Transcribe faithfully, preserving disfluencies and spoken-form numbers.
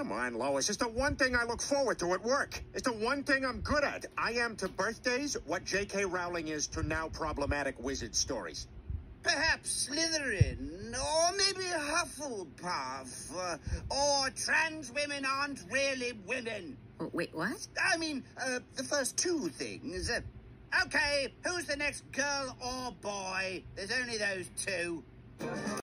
Come on, Lois. It's the one thing I look forward to at work. It's the one thing I'm good at. I am to birthdays what J K. Rowling is to now problematic wizard stories. Perhaps Slytherin, or maybe Hufflepuff, uh, or trans women aren't really women. Oh, wait, what? I mean, uh, the first two things. Uh, okay, who's the next girl or boy? There's only those two.